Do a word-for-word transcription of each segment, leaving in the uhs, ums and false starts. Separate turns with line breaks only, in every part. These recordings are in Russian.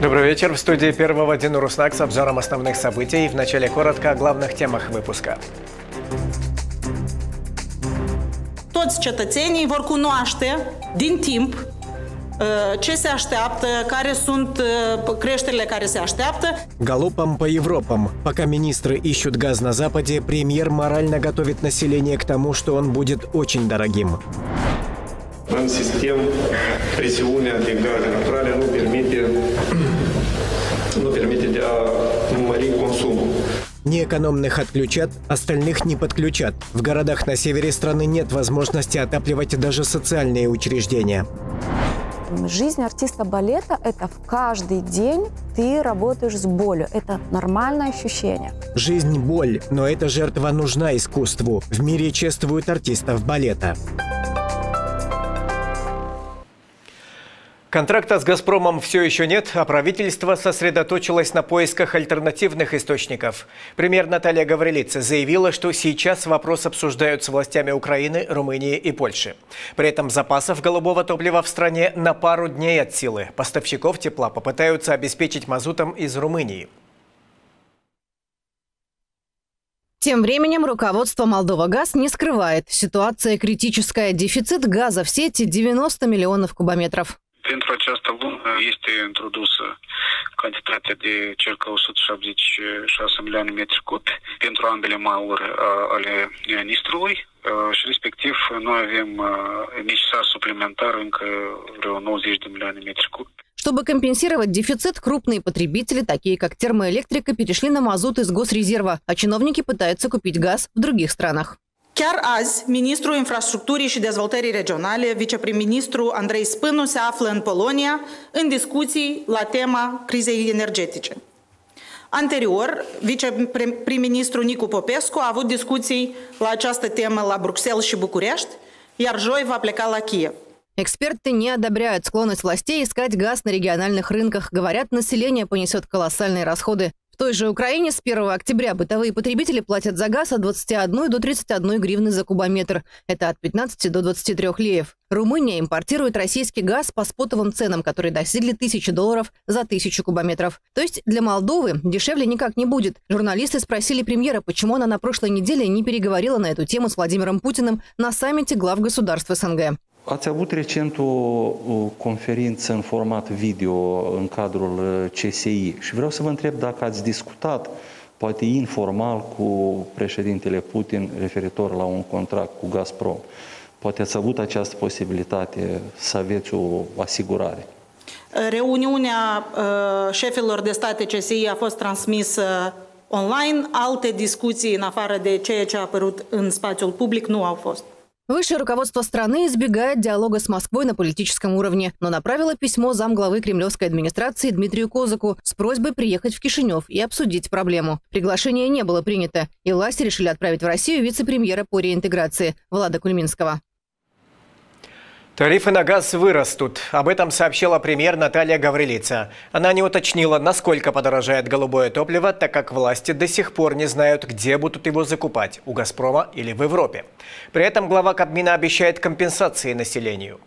Добрый вечер. В студии Первого Дина Руснак с обзором основных событий. В начале коротко о главных темах выпуска.
Toți cetățenii vor cunoaște din timp ce se așteaptă, care sunt creșterile care se așteaptă.
Галопом по Европам. Пока министры ищут газ на Западе, премьер морально готовит население к тому, что он будет очень дорогим.
În sistem, presiunea de gaze naturale nu permite, nu permite de a mări consumul.
Неэкономных отключат, остальных не подключат. В городах на севере страны нет возможности отапливать даже социальные учреждения.
Жизнь артиста балета – это в каждый день ты работаешь с болью. Это нормальное ощущение.
Жизнь – боль, но эта жертва нужна искусству. В мире чествуют артистов балета. Контракта с «Газпромом» все еще нет, а правительство сосредоточилось на поисках альтернативных источников. Премьер Наталья Гаврилица заявила, что сейчас вопрос обсуждают с властями Украины, Румынии и Польши. При этом запасов голубого топлива в стране на пару дней от силы. Поставщиков тепла попытаются обеспечить мазутом из Румынии.
Тем временем руководство «Молдова-Газ» не скрывает. Ситуация критическая. Дефицит газа в сети девяносто миллионов кубометров.
Pentru această lună este introdusă cantitatea de circa o sută șaptezeci și șase milioane metri cubi pentru ambele maluri ale Nistrului și respectiv noi avem necesar suplimentar încă vreo nouăzeci de milioane metri cubi.
Чтобы компенсировать дефицит, крупные потребители, такие как термоэлектрика, перешли на мазут из госрезерва, а чиновники пытаются купить газ в других странах.
Chiar azi, ministrul Infrastructurii și Dezvoltării Regionale, viceprim-ministru Andrei Spânu, se află în Polonia în discuții la tema crizei energetice. Anterior, viceprim-ministru Nicu Popescu a avut discuții la această temă la Bruxelles și București, iar joi va pleca la Kiev.
Эксперты не одобряют склонность властей искать газ на региональных рынках. Говорят, население понесет колоссальные расходы. В той же Украине с первого октября бытовые потребители платят за газ от двадцати одной до тридцати одной гривны за кубометр. Это от пятнадцати до двадцати трёх леев. Румыния импортирует российский газ по спотовым ценам, которые достигли тысячи долларов за тысячу кубометров. То есть для Молдовы дешевле никак не будет. Журналисты спросили премьера, почему она на прошлой неделе не переговорила на эту тему с Владимиром Путиным на саммите глав государств СНГ.
Ați avut recent o conferință în format video în cadrul C S I și vreau să vă întreb dacă ați discutat, poate informal, cu președintele Putin referitor la un contract cu Gazprom. Poate ați avut această posibilitate să aveți o asigurare.
Reuniunea șefilor de state C S I a fost transmisă online. Alte discuții, în afară de ceea ce a apărut în spațiul public, nu au fost.
Высшее руководство страны избегает диалога с Москвой на политическом уровне, но направило письмо замглавы кремлевской администрации Дмитрию Козаку с просьбой приехать в Кишинев и обсудить проблему. Приглашение не было принято, и власти решили отправить в Россию вице-премьера по реинтеграции Влада Кульминского.
Тарифы на газ вырастут. Об этом сообщила премьер Наталья Гаврилица. Она не уточнила, насколько подорожает голубое топливо, так как власти до сих пор не знают, где будут его закупать – у «Газпрома» или в Европе. При этом глава Кабмина обещает компенсации населению.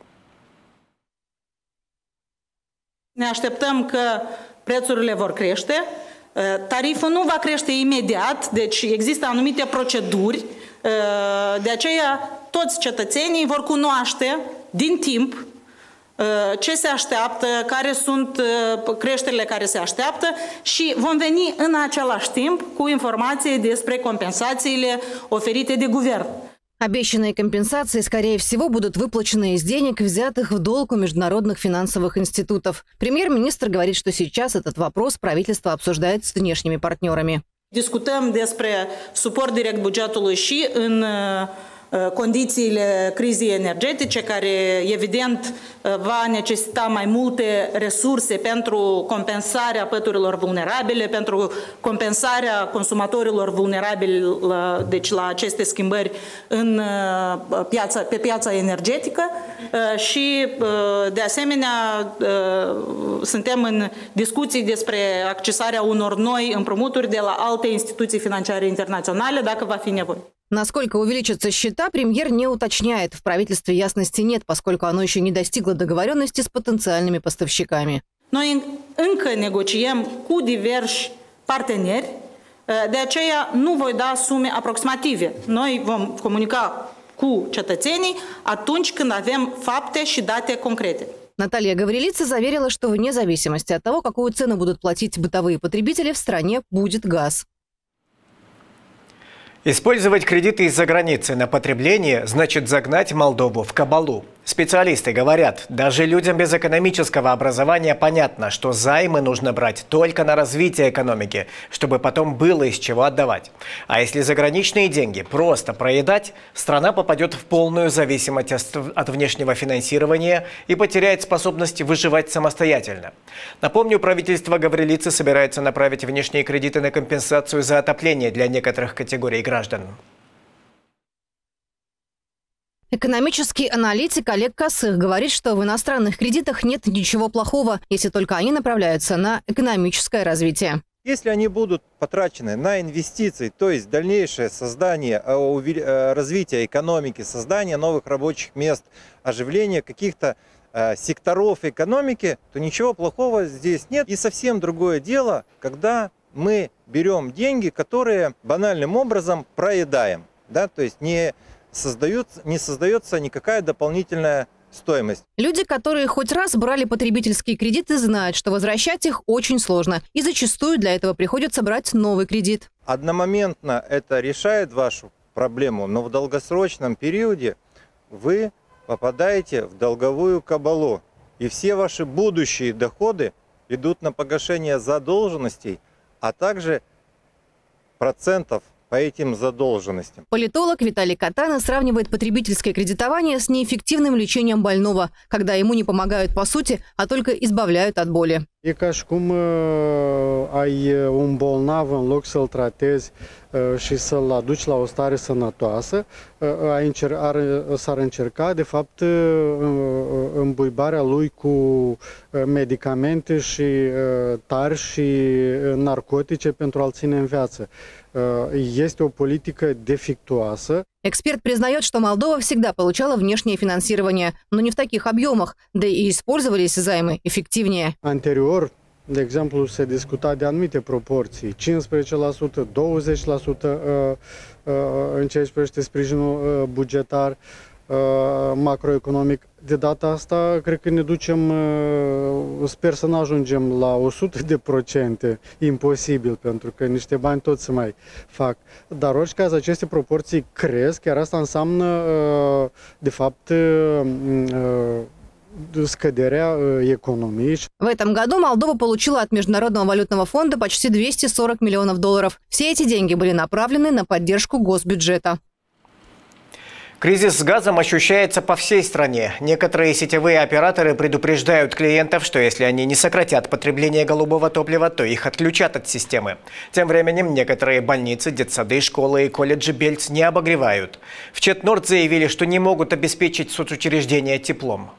Ne așteptăm că prețurile vor crește. Tariful nu va crește imediat, deci există anumite proceduri. De aceea toți cetățenii vor cunoaște din timp ce se așteaptă, care sunt creșterile care se așteaptă și vom veni în același timp cu informații despre compensațiile oferite de guvern.
Обещанные компенсации, скорее всего, будут выплачены из денег, взятых в долг у международных финансовых институтов. Премьер-министр говорит, что сейчас этот вопрос правительство обсуждает с внешними партнерами.
Discutăm despre suport direct bugetului și în condițiile crizei energetice, care evident va necesita mai multe resurse pentru compensarea păturilor vulnerabile, pentru compensarea consumatorilor vulnerabili deci la aceste schimbări în piața, pe piața energetică și de asemenea suntem în discuții despre accesarea unor noi împrumuturi de la alte instituții financiare internaționale, dacă va fi nevoie.
Насколько увеличатся счета, премьер не уточняет. В правительстве ясности нет, поскольку оно еще не достигло договоренности с потенциальными поставщиками.
Noi încă negociem cu diversi parteneri, de aceea nu voi da sume aproximative. Noi vom comunica cu cetățenii atunci când avem fapte și date concrete.
Наталья Гаврилица заверила, что вне зависимости от того, какую цену будут платить бытовые потребители, в стране будет газ.
Использовать кредиты из-за границы на потребление значит загнать Молдову в кабалу. Специалисты говорят, даже людям без экономического образования понятно, что займы нужно брать только на развитие экономики, чтобы потом было из чего отдавать. А если заграничные деньги просто проедать, страна попадет в полную зависимость от внешнего финансирования и потеряет способность выживать самостоятельно. Напомню, правительство Гаврилицы собирается направить внешние кредиты на компенсацию за отопление для некоторых категорий граждан.
Экономический аналитик Олег Косых говорит, что в иностранных кредитах нет ничего плохого, если только они направляются на экономическое развитие.
Если они будут потрачены на инвестиции, то есть дальнейшее создание, развитие экономики, создание новых рабочих мест, оживление каких-то секторов экономики, то ничего плохого здесь нет. И совсем другое дело, когда мы берем деньги, которые банальным образом проедаем, да, то есть не создается, не создается никакая дополнительная стоимость.
Люди, которые хоть раз брали потребительские кредиты, знают, что возвращать их очень сложно. И зачастую для этого приходится брать новый кредит.
Одномоментно это решает вашу проблему, но в долгосрочном периоде вы попадаете в долговую кабалу. И все ваши будущие доходы идут на погашение задолженностей, а также процентов по этим задолженностям.
Политолог Виталий Катана сравнивает потребительское кредитование с неэффективным лечением больного, когда ему не помогают по сути, а только избавляют от боли.
E ca și cum ai un bolnav, în loc să-l tratezi și să-l aduci la o stare sănătoasă, s-ar încerca, de fapt, îmbuibarea lui cu medicamente și tari și narcotice pentru a-l ține în viață. Este o politică defectuoasă.
Эксперт признает, что Молдова всегда получала внешнее финансирование, но не в таких объемах, да и использовались займы эффективнее.
Anterior, de exemplu, se discuta de anumite proporții, cincisprezece la sută, douăzeci la sută în ceea ce privește sprijinul bugetar, macroeconomic. De data asta, cred că ne ducem, sper să nu ajungem la o sută de procente, imposibil, pentru că niște bani tot se mai fac. Dar, orice caz, aceste proporții cresc, iar asta înseamnă, de fapt, scăderea economiei.
В этом году Молдова получила от Международного валютного фонда почти двести сорок миллионов долларов. Все эти деньги были направлены на поддержку госбюджета.
Кризис с газом ощущается по всей стране. Некоторые сетевые операторы предупреждают клиентов, что если они не сократят потребление голубого топлива, то их отключат от системы. Тем временем некоторые больницы, детсады, школы и колледжи Бельц не обогревают. В Четнорд заявили, что не могут обеспечить соцучреждения теплом.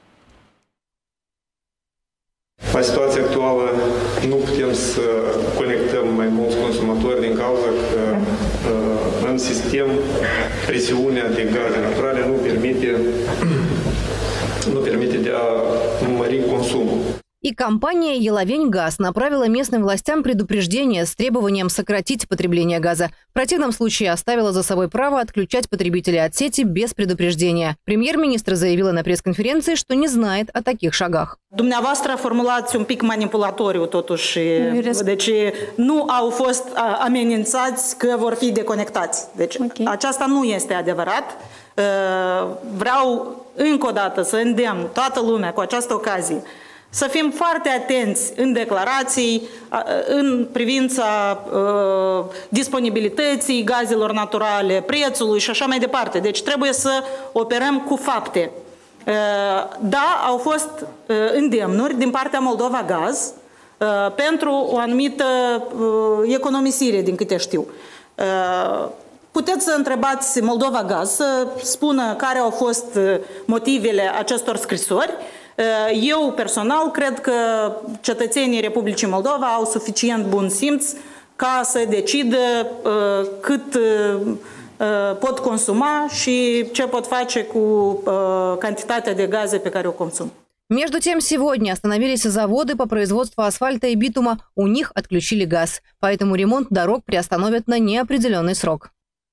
La situația actuală nu putem să conectăm mai mulți consumatori din cauza că în sistem presiunea de gaze naturale nu permite, nu permite de a mări consumul.
И компания «Еловень-Газ» направила местным властям предупреждение с требованием сократить потребление газа. В противном случае оставила за собой право отключать потребителей от сети без предупреждения. Премьер-министр заявила на пресс-конференции, что не знает о таких шагах.
Dumneavoastră formulați un pic manipulatoriu totuși. Deci nu au fost amenințați că vor fi deconectați. Deci okay. Aceasta nu este adevărat. Vreau încă o dată să îndemn toată lumea cu această ocazie să fim foarte atenți în declarații, în privința uh, disponibilității gazelor naturale, prețului și așa mai departe. Deci trebuie să operăm cu fapte. Uh, da, au fost uh, îndemnuri din partea Moldova Gaz uh, pentru o anumită uh, economisire, din câte știu. Uh, Puteți să întrebați Moldova Gaz să spună care au fost motivele acestor scrisori. Eu, personal, cred că cetățenii Republicii Moldova au suficient bun simț ca să decidă cât pot consuma și ce pot face cu cantitatea de gaze pe care o consum.
Между тем, сегодня остановились заводы по производству асфальта и битума. У них отключили газ. Поэтому ремонт дорог приостановят на неопределенный срок.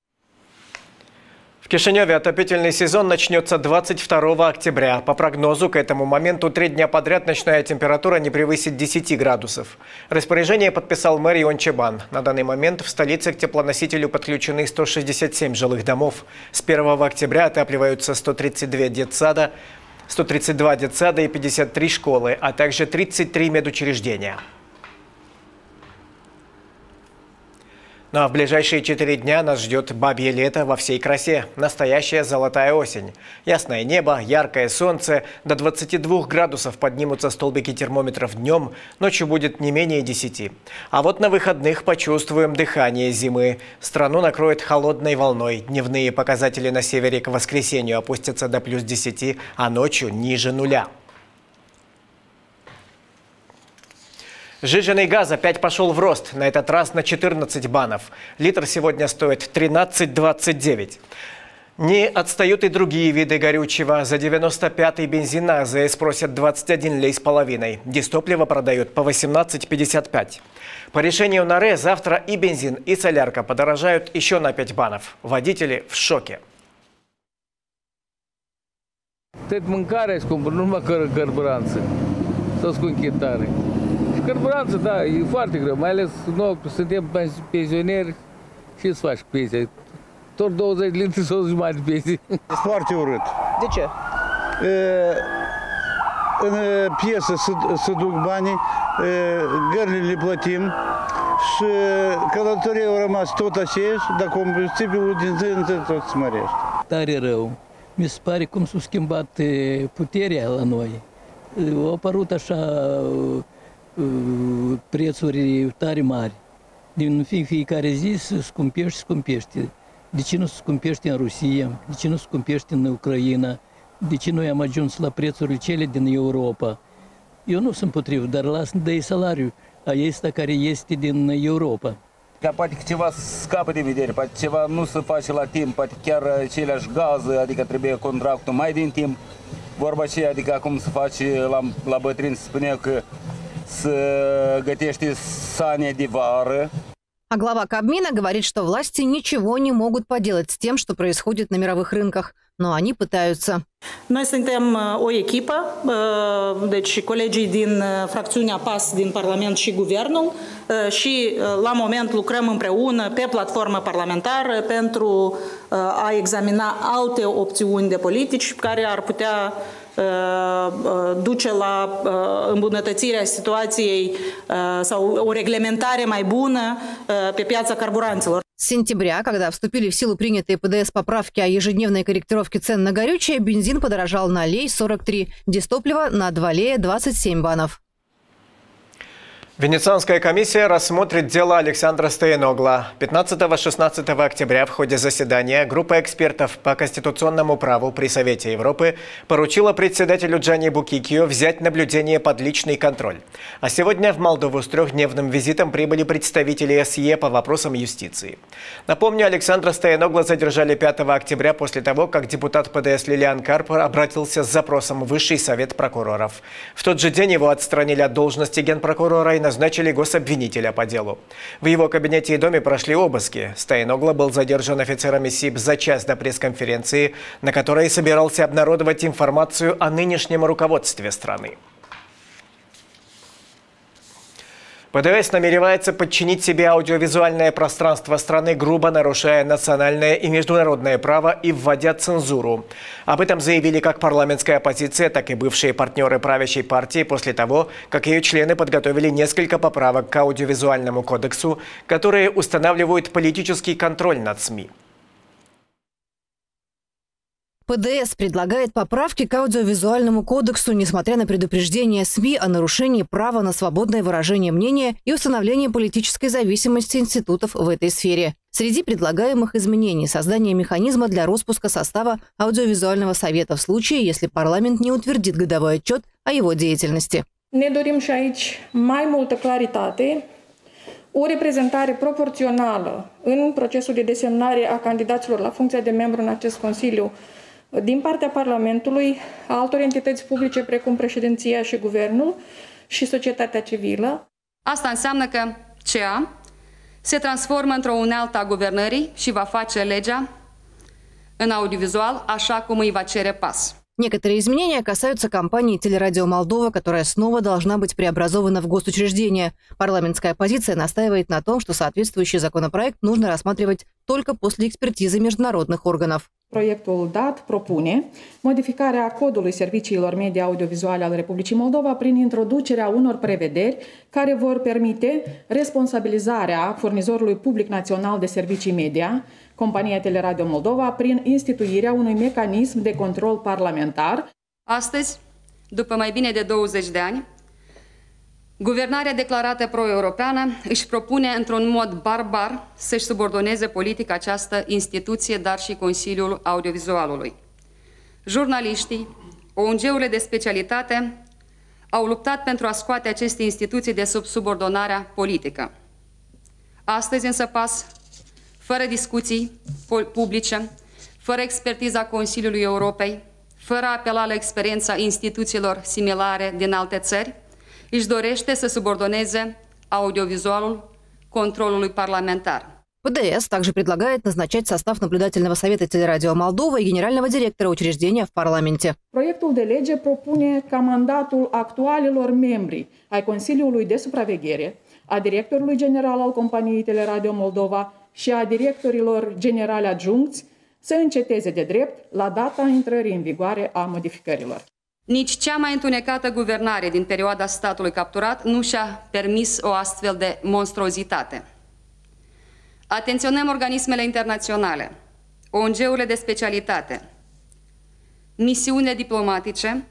В Кишиневе отопительный сезон начнется двадцать второго октября. По прогнозу, к этому моменту три дня подряд ночная температура не превысит десяти градусов. Распоряжение подписал мэр Ион Чебан. На данный момент в столице к теплоносителю подключены сто шестьдесят семь жилых домов. С первого октября отапливаются сто тридцать два детсада, сто тридцать два детсада и пятьдесят три школы, а также тридцать три медучреждения. Ну а в ближайшие четыре дня нас ждет бабье лето во всей красе. Настоящая золотая осень. Ясное небо, яркое солнце. До двадцати двух градусов поднимутся столбики термометров днем. Ночью будет не менее десяти. А вот на выходных почувствуем дыхание зимы. Страну накроет холодной волной. Дневные показатели на севере к воскресенью опустятся до плюс десяти, а ночью ниже нуля. Сжиженный газ опять пошел в рост, на этот раз на четырнадцать банов. Литр сегодня стоит тринадцать двадцать девять. Не отстают и другие виды горючего. За девяносто пятый бензин на АЗС просят двадцать один лей с половиной. Дистопливо продают по восемнадцать пятьдесят пять. По решению НАРЭ завтра и бензин, и солярка подорожают еще на пять банов. Водители в шоке.
Carburanță, da, e foarte greu, mai ales noi suntem pensionieri și îți faci pensia. Tot douăzeci de litri sau jumătate de pensie.
Foarte urât.
De ce?
În piesă se duc banii, gările le plătim și călătorii au rămas tot aceiași, dar combustibilul din zi în zi tot se mărește.
Tare rău. Mi se pare cum s-a schimbat puterea la noi. Au apărut așa prețuri tare mari. Din fiecare zi se scumpește, scumpește. De ce nu se scumpește în Rusia? De ce nu se scumpește în Ucraina? De ce noi am ajuns la prețurile cele din Europa? Eu nu sunt împotrivă, dar las de salariu a ăsta care este din Europa.
Ca poate că ceva scapă de vedere, poate ceva nu se face la timp, poate chiar aceleași gaze, adică trebuie contractul mai din timp. Vorba aceea, adică acum se face la, la bătrâni, se spunea că se gătește sane de vară.
А глава Кабмина говорит, что власти ничего не могут поделать с тем, что происходит на мировых рынках, но они пытаются.
Noi suntem o echipă, deci colegii din fracțiunea P A S din Parlament și Guvernul și la moment lucrăm împreună pe platformă parlamentară pentru a examina alte opțiuni de politici care ar putea duce la îmbunătățirea situației sau o reglementare mai bună pe piața carburanților.
С сентября, когда вступили в силу принятые ПДС поправки о ежедневной корректировке цен на горючее, бензин подорожал на лей сорок три, дистопливо на два лея двадцать семь банов.
Венецианская комиссия рассмотрит дело Александра Стоеногла. пятнадцатого-шестнадцатого октября в ходе заседания группа экспертов по конституционному праву при Совете Европы поручила председателю Джанни Букикио взять наблюдение под личный контроль. А сегодня в Молдову с трехдневным визитом прибыли представители эс е по вопросам юстиции. Напомню, Александра Стоеногла задержали пятого октября после того, как депутат ПДС Лилиан Карпор обратился с запросом в Высший совет прокуроров. В тот же день его отстранили от должности генпрокурора и назначили гособвинителя по делу. В его кабинете и доме прошли обыски. Стоеногла был задержан офицерами СИБ за час до пресс-конференции, на которой собирался обнародовать информацию о нынешнем руководстве страны. ПДС намеревается подчинить себе аудиовизуальное пространство страны, грубо нарушая национальное и международное право и вводя цензуру. Об этом заявили как парламентская оппозиция, так и бывшие партнеры правящей партии после того, как ее члены подготовили несколько поправок к аудиовизуальному кодексу, которые устанавливают политический контроль над СМИ.
ПДС предлагает поправки к аудиовизуальному кодексу, несмотря на предупреждение СМИ о нарушении права на свободное выражение мнения и установление политической зависимости институтов в этой сфере. Среди предлагаемых изменений – создание механизма для распуска состава аудиовизуального совета в случае, если парламент не утвердит годовой отчет о его деятельности.
Ne dorim și aici mai multă claritate, o reprezentare proporțională în procesul de desemnare a candidaților la funcția de membru în acest Consiliu din partea Parlamentului, a altor entități publice precum președinția și guvernul și societatea civilă.
Asta înseamnă că C E A se transformă într-o unealtă a guvernării și va face legea în аудиовизуал, așa cum îi va cere P A S.
Некоторые изменения касаются компании «Телерадио Молдова», которая снова должна быть преобразована в госучреждение. Парламентская оппозиция настаивает на том, что соответствующий законопроект нужно рассматривать только после экспертизы международных органов.
Proiectul dat propune modificarea codului serviciilor media audiovizuale al Republicii Moldova prin introducerea unor prevederi care vor permite responsabilizarea furnizorului public național de servicii media, compania Teleradio Moldova, prin instituirea unui mecanism de control parlamentar.
Astăzi, după mai bine de douăzeci de ani, guvernarea declarată pro-europeană își propune într-un mod barbar să-și subordoneze politic această instituție, dar și Consiliul Audiovizualului. Jurnaliștii, O N G-urile de specialitate au luptat pentru a scoate aceste instituții de sub subordonarea politică. Astăzi însă P A S, fără discuții publice, fără expertiza Consiliului Europei, fără a apela la experiența instituțiilor similare din alte țări, își dorește să subordoneze аудиовизуалul controlului parlamentar.
P D S также предлагает назначать состав наблюдательного совета Телерадио Молдова и генерального директора учреждения в парламенте.
Proiectul de lege propune ca mandatul actualilor membri ai Consiliului de Supraveghere, a directorului general al companiei Teleradio Moldova și a directorilor generali adjuncți să înceteze de drept la data intrării în vigoare a modificărilor.
Nici cea mai întunecată guvernare din perioada statului capturat nu și-a permis o astfel de monstruozitate. Atenționăm organismele internaționale, O N G-urile de specialitate, misiunile diplomatice,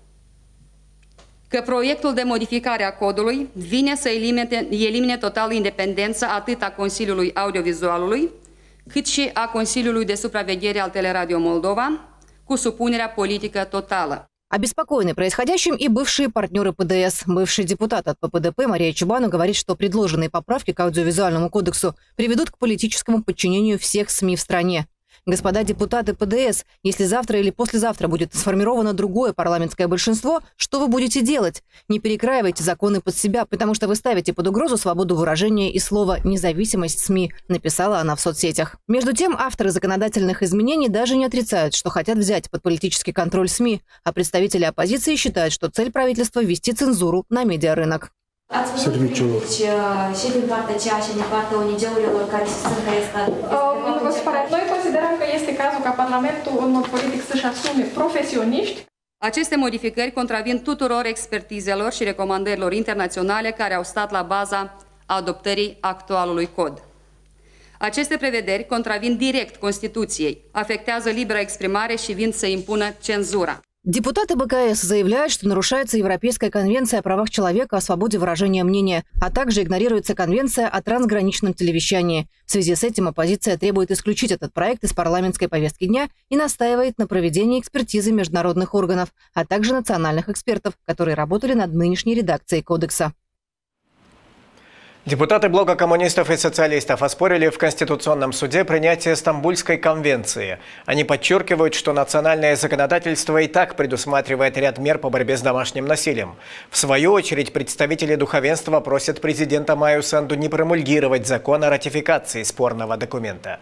că proiectul de modificare a codului vine să elimine, elimine total independența atât a Consiliului Audiovizualului, cât și a Consiliului de Supraveghere al Teleradio Moldova, cu supunerea politică totală.
Обеспокоены происходящим и бывшие партнеры P D S. Бывший депутат от P P D P Мария Чубану говорит, что предложенные поправки к аудиовизуальному кодексу приведут к политическому подчинению всех СМИ в стране. Господа депутаты P D S, если завтра или послезавтра будет сформировано другое парламентское большинство, что вы будете делать? Не перекраивайте законы под себя, потому что вы ставите под угрозу свободу выражения и слова «независимость СМИ», написала она в соцсетях. Между тем, авторы законодательных изменений даже не отрицают, что хотят взять под политический контроль СМИ, а представители оппозиции считают, что цель правительства – ввести цензуру на медиарынок.
Ați văzut critici și din partea C E A și din partea O N G-urilor care susțin că este...
Noi considerăm că este cazul ca Parlamentul în mod politic să-și asume profesioniști.
Aceste modificări contravin tuturor expertizelor și recomandărilor internaționale care au stat la baza adoptării actualului cod. Aceste prevederi contravin direct Constituției, afectează libera exprimare și vin să impună cenzura.
Депутаты Б К С заявляют, что нарушается Европейская конвенция о правах человека о свободе выражения мнения, а также игнорируется Конвенция о трансграничном телевещании. В связи с этим оппозиция требует исключить этот проект из парламентской повестки дня и настаивает на проведении экспертизы международных органов, а также национальных экспертов, которые работали над нынешней редакцией кодекса.
Депутаты блока коммунистов и социалистов оспорили в Конституционном суде принятие Стамбульской конвенции. Они подчеркивают, что национальное законодательство и так предусматривает ряд мер по борьбе с домашним насилием. В свою очередь, представители духовенства просят президента Майю Санду не промульгировать закон о ратификации спорного документа.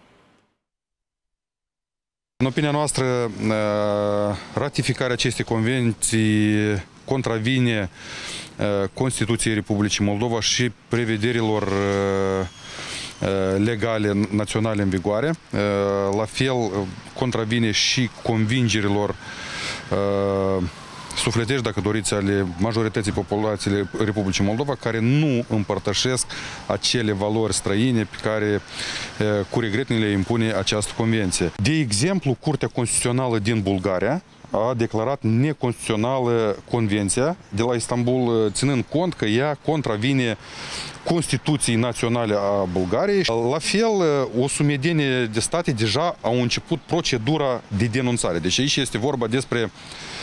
În opinia noastră, ratificarea acestei convenții contravine Constituției Republicii Moldova și prevederilor legale naționale în vigoare. La fel, contravine și convingerilor sufletești, dacă doriți, ale majorității populației Republicii Moldova, care nu împărtășesc acele valori străine pe care cu regret ne le impune această convenție. De exemplu, Curtea Constituțională din Bulgaria a declarat neconstituțională convenția de la Istanbul, ținând cont că ea contravine Constituției Naționale a Bulgariei. La fel, o sumedenie de state deja au început procedura de denunțare. Deci aici este vorba despre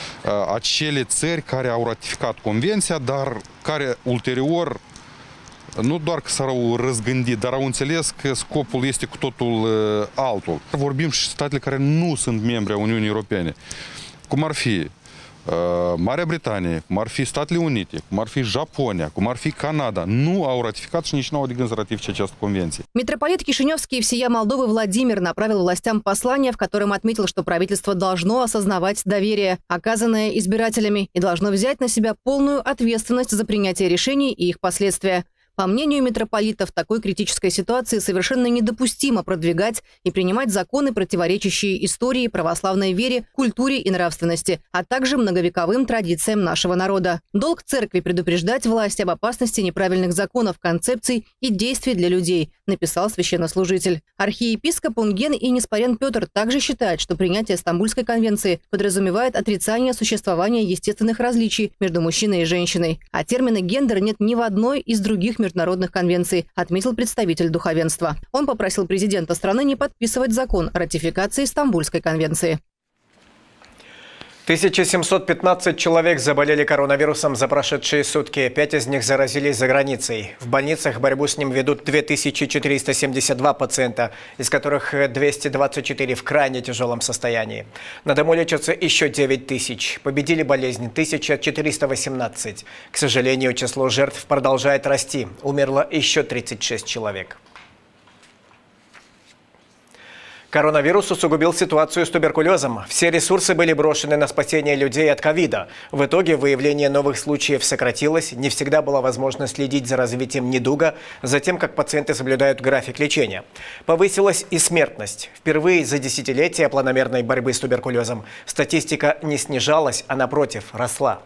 acele țări care au ratificat convenția, dar care ulterior nu doar că s-au răzgândit, dar au înțeles că scopul este cu totul altul. Vorbim și statele care nu sunt membre a Uniunii Europene, cum ar fi Marea Britanie, cum ar fi Statele Unite, cum ar fi Japonia, cum ar fi Canada, nu au ratificat și nici nu au de gând să ratifice această convenție.
Митрополит Кишиневский всея Молдовы Владимир направил властям послание, в котором отметил, что правительство должно осознавать доверие, оказанное избирателями, и должно взять на себя полную ответственность за принятие решений и их последствия. По мнению митрополита, в такой критической ситуации совершенно недопустимо продвигать и принимать законы, противоречащие истории, православной вере, культуре и нравственности, а также многовековым традициям нашего народа. Долг церкви предупреждать власти об опасности неправильных законов, концепций и действий для людей, написал священнослужитель. Архиепископ Унген и Неспарен Петр также считает, что принятие Стамбульской конвенции подразумевает отрицание существования естественных различий между мужчиной и женщиной. А термина «гендер» нет ни в одной из других международных конвенций, отметил представитель духовенства. Он попросил президента страны не подписывать закон о ратификации Стамбульской конвенции.
тысяча семьсот пятнадцать человек заболели коронавирусом за прошедшие сутки. Пять из них заразились за границей. В больницах борьбу с ним ведут две тысячи четыреста семьдесят два пациента, из которых двести двадцать четыре в крайне тяжелом состоянии. На дому лечатся еще девять тысяч. Победили болезнь тысяча четыреста восемнадцать. К сожалению, число жертв продолжает расти. Умерло еще тридцать шесть человек. Коронавирус усугубил ситуацию с туберкулезом. Все ресурсы были брошены на спасение людей от ковида. В итоге выявление новых случаев сократилось, не всегда было возможно следить за развитием недуга, за тем, как пациенты соблюдают график лечения. Повысилась и смертность. Впервые за десятилетия планомерной борьбы с туберкулезом статистика не снижалась, а напротив, росла.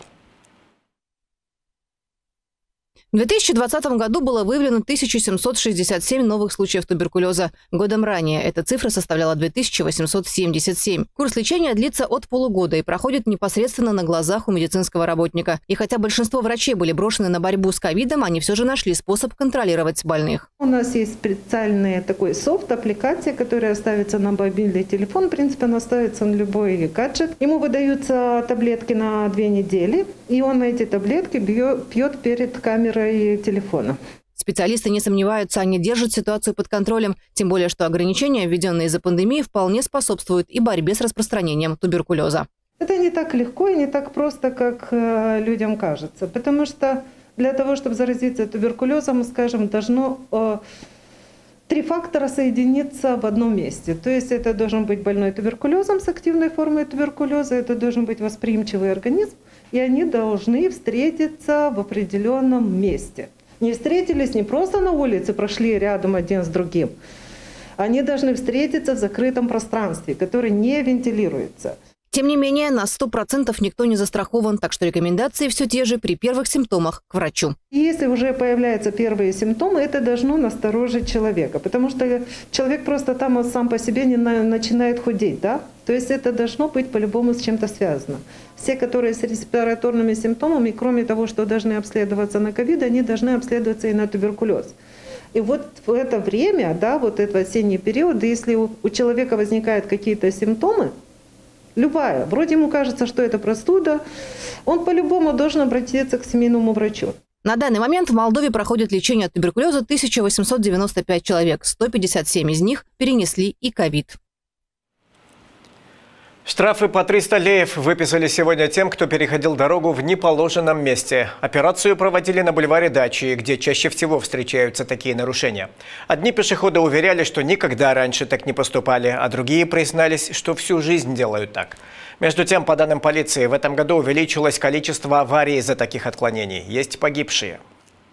В две тысячи двадцатом году было выявлено тысяча семьсот шестьдесят семь новых случаев туберкулеза. Годом ранее эта цифра составляла две тысячи восемьсот семьдесят семь. Курс лечения длится от полугода и проходит непосредственно на глазах у медицинского работника. И хотя большинство врачей были брошены на борьбу с ковидом, они все же нашли способ контролировать больных.
У нас есть специальный такой софт, аппликация, которая ставится на мобильный телефон. В принципе, она ставится на любой гаджет. Ему выдаются таблетки на две недели, и он эти таблетки пьет перед камерой телефона.
Специалисты не сомневаются, они держат ситуацию под контролем, тем более, что ограничения, введенные из-за пандемии, вполне способствуют и борьбе с распространением туберкулеза.
Это не так легко и не так просто, как э, людям кажется, потому что для того, чтобы заразиться туберкулезом, скажем, должно э, три фактора соединиться в одном месте. То есть это должен быть больной туберкулезом с активной формой туберкулеза, это должен быть восприимчивый организм, и они должны встретиться в определенном месте. Не встретились не просто на улице, прошли рядом один с другим. Они должны встретиться в закрытом пространстве, которое не вентилируется.
Тем не менее, на сто процентов никто не застрахован, так что рекомендации все те же при первых симптомах к врачу.
Если уже появляются первые симптомы, это должно насторожить человека, потому что человек просто там сам по себе не на, начинает худеть, да? То есть это должно быть по-любому с чем-то связано. Все, которые с респираторными симптомами, кроме того, что должны обследоваться на ковид, они должны обследоваться и на туберкулез. И вот в это время, да, вот этот осенний период, если у, у человека возникают какие-то симптомы, любая, вроде ему кажется, что это простуда, он по-любому должен обратиться к семейному врачу.
На данный момент в Молдове проходит лечение от туберкулеза тысяча восемьсот девяносто пять человек. сто пятьдесят семь из них перенесли и ковид.
Штрафы по триста леев выписали сегодня тем, кто переходил дорогу в неположенном месте. Операцию проводили на бульваре Дачи, где чаще всего встречаются такие нарушения. Одни пешеходы уверяли, что никогда раньше так не поступали, а другие признались, что всю жизнь делают так. Между тем, по данным полиции, в этом году увеличилось количество аварий из-за таких отклонений. Есть погибшие.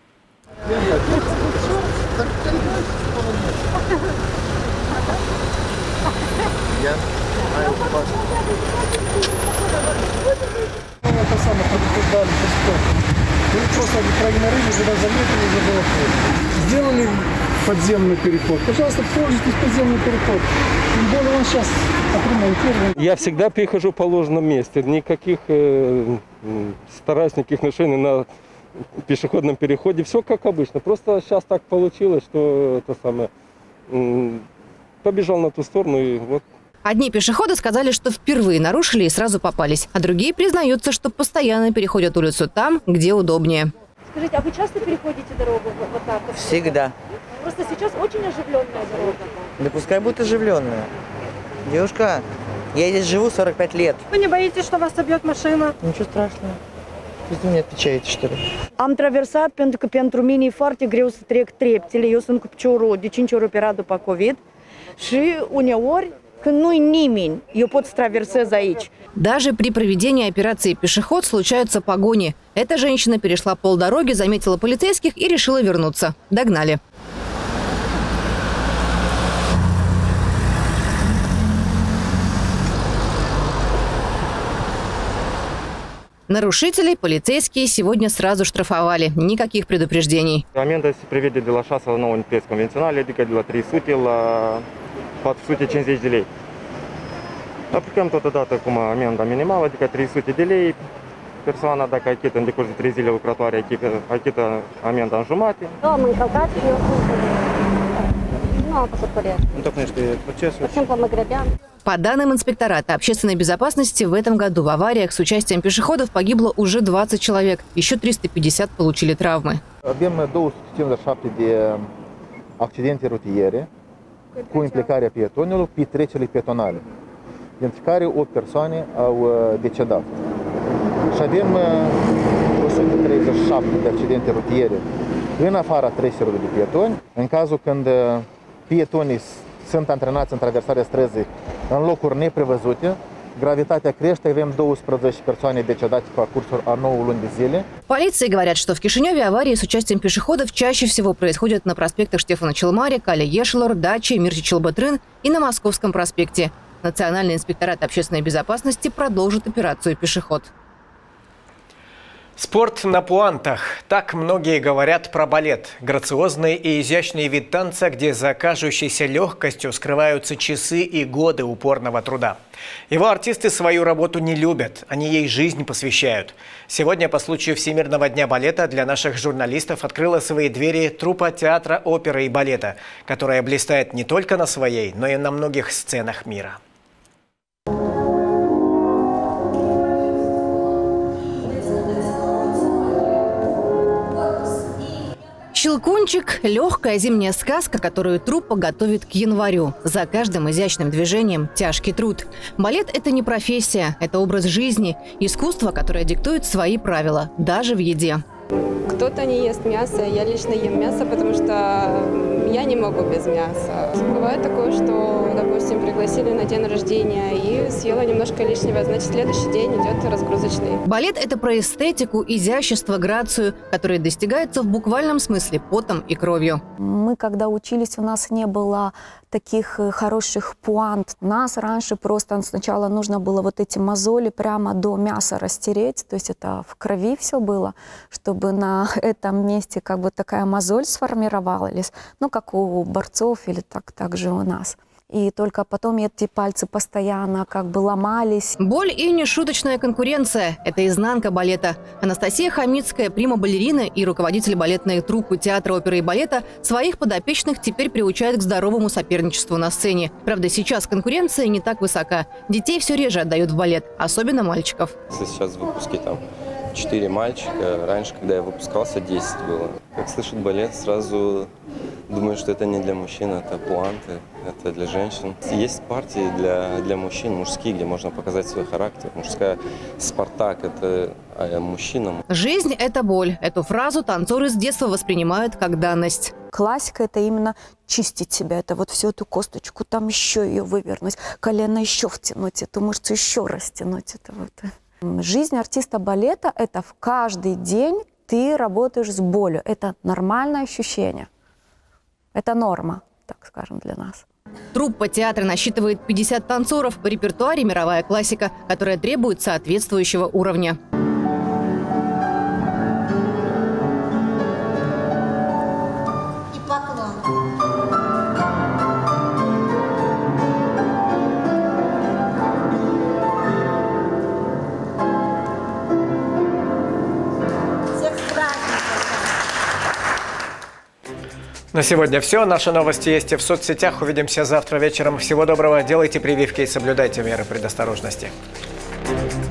Это самое предупреждали вы просто проигнорили, когда заметили, уже было поздно. Сделали подземный переход. Пожалуйста, пользуйтесь подземный переход. Тем более он сейчас отремонтирован.
Я всегда перехожу в положенном месте. Никаких э, стараюсь, никаких нарушений на пешеходном переходе. Все как обычно. Просто сейчас так получилось, что это самое э, побежал на ту сторону и вот.
Одни пешеходы сказали, что впервые нарушили и сразу попались, а другие признаются, что постоянно переходят улицу там, где удобнее.
Скажите, а вы часто переходите дорогу вот, вот так? Вот?
Всегда.
Просто сейчас очень оживленная дорога.
Да пускай будет оживленная. Девушка, я здесь живу сорок пять лет.
Вы не боитесь, что вас собьет машина?
Niciun страшного. Вы мне отвечаете, что ли?
Am traversat pentru că pentru mine e foarte greu să trec treptele. Eu sunt cu piciorul de cinci ori operat după COVID și uneori când nu-i nimeni, eu pot să traversez aici.
Даже при проведении операции «Пешеход» случаются погони. Эта женщина перешла полдороги, заметила полицейских и решила вернуться. Догнали. Нарушителей полицейские сегодня сразу штрафовали. Никаких предупреждений.
Amenda se prevede de la șase la nouă în preț convențional, adică de la trei sute la patru sute cincizeci de lei. Aplicăm totodată cum amenda minimală, adică trei sute de lei. Persoana, dacă achită în decurs de trei zile lucrătoare, achită amenda în jumate.
Da, am încălcat și eu nu am făcut corect.
Întocmește procesul.
Pur și simplu mă grăbeam.
По данным инспектората общественной безопасности, в этом году в авариях с участием пешеходов погибло уже двадцать человек. Еще триста пятьдесят получили травмы.
Avem două sute cincizeci și șapte de accidente rutiere cu implicarea pietonilor pe trecerile pietonale, dintre care opt persoane au decedat. Și avem o sută treizeci și șapte de accidente rutiere în afara trecerilor de pietoni, în cazul când pietonii sunt antrenați în traversarea străzii în locuri neprevăzute. Gravitatea crește, avem douăsprezece persoane decedate pe parcursul a nouă luni de zile.
Полиции говорят, что в Кишиневе аварии с участием пешеходов чаще всего происходят на проспектах Штефана Челмари, Каля Ешелор, Дачи, Мирчи Челбатрын и на Московском проспекте. Национальный инспекторат общественной безопасности продолжит операцию «Пешеход».
Спорт на пуантах. Так многие говорят про балет. Грациозный и изящный вид танца, где за кажущейся легкостью скрываются часы и годы упорного труда. Его артисты свою работу не любят, они ей жизнь посвящают. Сегодня по случаю Всемирного дня балета для наших журналистов открыла свои двери труппа театра, оперы и балета, которая блистает не только на своей, но и на многих сценах мира.
«Щелкунчик» – легкая зимняя сказка, которую труппа готовит к январю. За каждым изящным движением тяжкий труд. Балет – это не профессия, это образ жизни, искусство, которое диктует свои правила, даже в еде.
Кто-то не ест мясо, я лично ем мясо, потому что я не могу без мяса. Бывает такое, что, допустим, пригласили на день рождения и съела немножко лишнего, значит, следующий день идет разгрузочный.
Балет – это про эстетику, изящество, грацию, которые достигаются в буквальном смысле потом и кровью.
Мы, когда учились, у нас не было таких хороших пуант. Нас раньше просто сначала нужно было вот эти мозоли прямо до мяса растереть, то есть это в крови все было, чтобы на этом месте как бы такая мозоль сформировалась, ну, как у борцов или так, так же у нас. И только потом эти пальцы постоянно как бы ломались.
Боль и нешуточная конкуренция – это изнанка балета. Анастасия Хамицкая, прима-балерина и руководитель балетной труппы театра, оперы и балета, своих подопечных теперь приучает к здоровому соперничеству на сцене. Правда, сейчас конкуренция не так высока. Детей все реже отдают в балет, особенно мальчиков.
Если сейчас в выпуске там четыре мальчика, раньше, когда я выпускался, десять было. Как слышат балет, сразу думаю, что это не для мужчин, это пуанты, это для женщин. Есть партии для, для мужчин, мужские, где можно показать свой характер. Мужская «Спартак» – это мужчинам.
Жизнь – это боль. Эту фразу танцоры с детства воспринимают как данность.
Классика – это именно чистить себя. Это вот всю эту косточку, там еще ее вывернуть, колено еще втянуть, эту мышцу еще растянуть. Это вот. Жизнь артиста балета – это в каждый день ты работаешь с болью. Это нормальное ощущение. Это норма, так скажем, для нас.
Труппа театра насчитывает пятьдесят танцоров. В репертуаре мировая классика, которая требует соответствующего уровня.
И поклон.
На сегодня все. Наши новости есть и в соцсетях. Увидимся завтра вечером. Всего доброго. Делайте прививки и соблюдайте меры предосторожности.